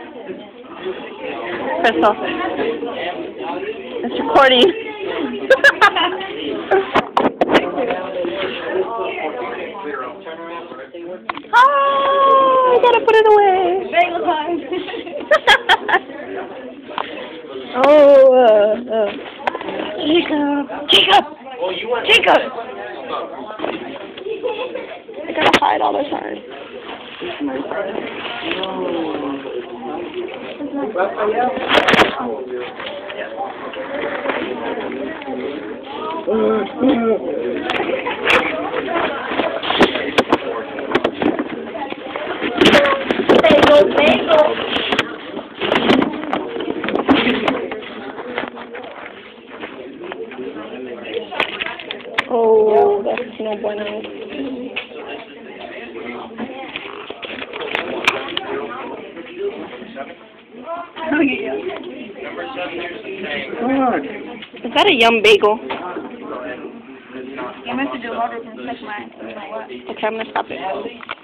Crystal. It's recording. Oh, I gotta put it away. Bagel time. Jacob! Jacob! I gotta hide all the time. Bagel. Oh, that's no bueno. Is that a yum bagel? Yeah, Mr.Domotor can check mine. Okay, I'm gonna stop it.